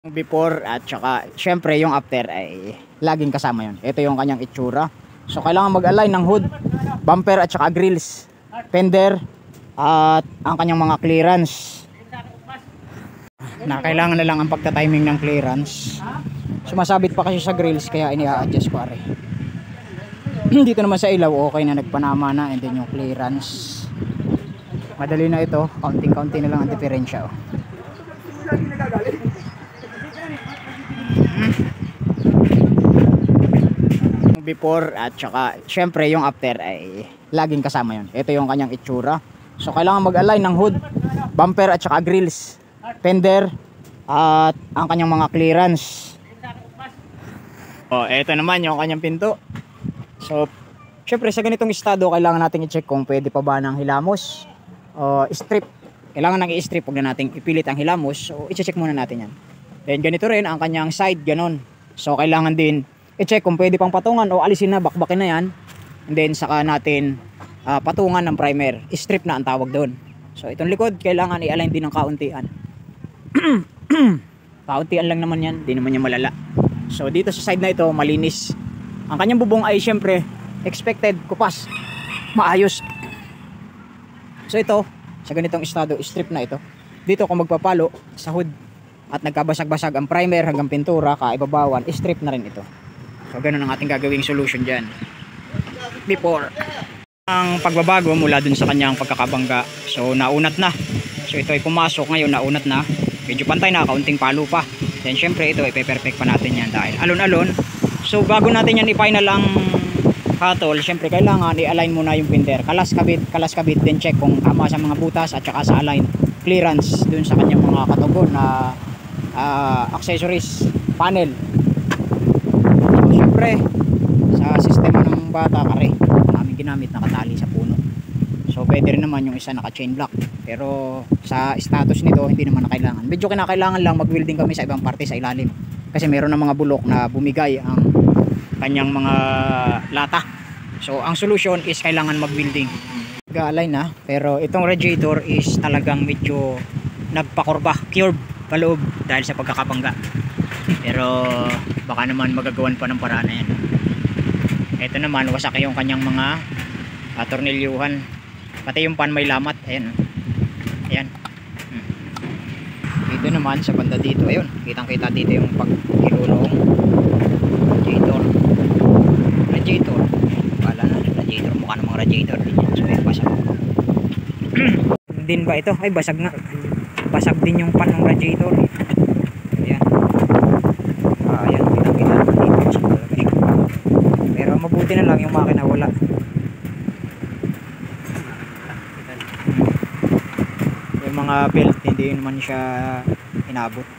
Before at saka syempre yung after ay laging kasama yun. Ito yung kanyang itsura. So kailangan mag-align ng hood, bumper at saka grills, fender at ang kanyang mga clearance. Na kailangan na lang ang pagta-timing ng clearance. Sumasabit pa kasi sa grills kaya ini-adjust ko are. Dito naman sa ilaw okay na, nagpanama na, and then yung clearance. Madali na ito, counting-counting na lang ang diferensya. Before at saka syempre yung after ay laging kasama yun. Ito yung kanyang itsura. So kailangan mag-align ng hood, bumper at saka grills, fender at ang kanyang mga clearance. Ito naman yung kanyang pinto. So syempre sa ganitong estado kailangan natin i-check kung pwede pa ba ng hilamos o strip. Kailangan nang i-strip, huwag na natin ipilit ang hilamos. So i-check muna natin yan. Then ganito rin ang kanyang side, ganon. So kailangan din i-check kung pwede pang patungan o alisin na, bakbakin na yan. And then saka natin patungan ng primer. Strip na ang tawag doon. So itong likod kailangan i-align din ng kauntian. Kauntian lang naman yan, di naman yan malala. So dito sa side na ito malinis. Ang kanyang bubong ay syempre expected kupas, maayos. So ito sa ganitong estado, strip na ito. Dito kung magpapalo sa hood at nagkabasag-basag ang primer hanggang pintura, kaibabawan, strip na rin ito. So ganun ang ating gagawing solution dyan. Before ang pagbabago mula dun sa kanyang pagkakabangga, so naunat na. So ito ay pumasok, ngayon naunat na. Medyo pantay na, kaunting palo pa. Then syempre ito ay pe-perfect pa natin yan dahil alon-alon. So bago natin yan i-final ang hatol, syempre kailangan i-align muna yung fender. Kalas kabit, then check kung tama sa mga butas at saka sa align clearance dun sa kanyang mga katugon na accessories, panel. So syempre sa sistema ng bata kare namin ginamit nakatali sa puno. So pwede rin naman yung isa naka chain block, pero sa status nito hindi naman na kailangan. Medyo kinakailangan lang mag-welding kami sa ibang parte sa ilalim kasi meron ng mga bulok na bumigay ang kanyang mga lata. So ang solution is kailangan mag-welding. Ga-align na, pero itong radiator is talagang medyo nagpakurba, curve paloob dahil sa pagkakabangga. Pero baka naman magagawan pa ng paraan na yan. Ito naman wasak yung kanyang mga tornilyuhan, pati yung pan may lamat. Ayan, ayan. Dito naman sa banda dito, ayun, kitang kita dito yung pagkilulong radiator. Wala na radiator, mukha namang radiator din yan. So ayan, basag din ba ito? Ay basag nga, basag din yung pan ng radiator. Ayan, ayan, kitang kita dito. Pero mabuti na lang yung makina wala. Yung mga belt hindi naman siya inabot.